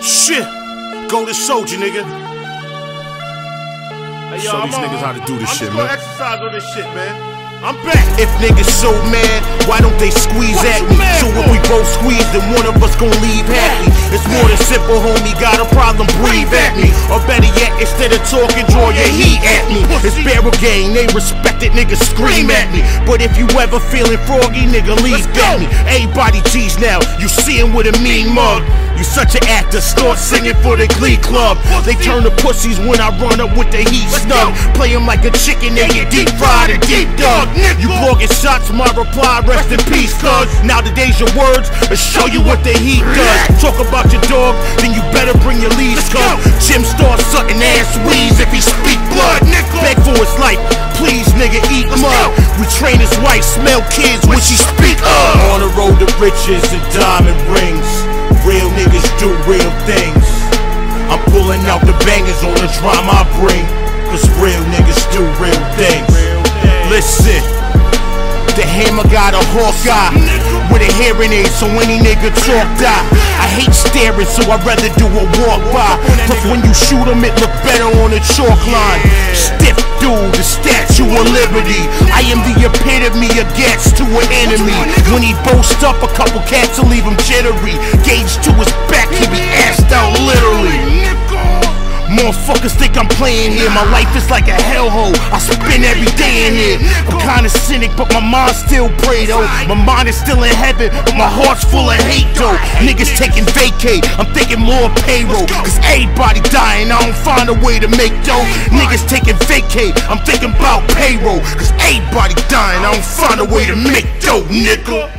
Shit, Golden Soldier, nigga. Hey, yo, Show these niggas how to do this shit, man. I'm just gonna exercise on this shit, man. I'm back. If niggas so mad, why don't they squeeze at me? So if we both squeeze, then one of us gon' leave happy. It's more than simple, homie. Got a problem, breathe at me. Or better yet, instead of talking, draw your heat at me. It's barrel gang, they respect it, niggas scream at me. But if you ever feeling froggy, nigga, leave at me. Everybody G's now, you see him with a mean mug. You such an actor, start singing for the Glee Club. They turn to pussies when I run up with the heat snug. Play them like a chicken, they get deep fried and deep dug. You blocking shots, my reply, rest in peace, cuz nowadays your words will show you what the heat does. Talk about your dog, then you better bring your leash, cuz Jim starts sucking ass weeds if he speak blood. Beg for his life, please nigga, eat mud. We train his wife, smell kids when she speak up. On the road to riches and diamond rings, real niggas do real things. I'm pulling out the bangers on the drama I bring, cause real niggas do real things. Listen, the hammer got a hawk eye with a hearing aid, so any nigga talk die. I hate staring, so I'd rather do a walk by. Cause when you shoot him, it look better on the chalk line. Stiff dude, the Statue of Liberty. I am the epitome of gats to an enemy. When he boasts up, a couple cats will leave him jittery. Gauge to his back, he be assed out literally. Motherfuckers think I'm playing here. My life is like a hellhole, I spend every day in here. I'm kinda cynic, but my mind still pray though. My mind is still in heaven, but my heart's full of hate though. Niggas taking vacay, I'm thinking more payroll. Cause everybody dying, I don't find a way to make dough. Niggas taking vacay, I'm thinking about payroll. Cause everybody dying, I don't find a way to make dough, nigga.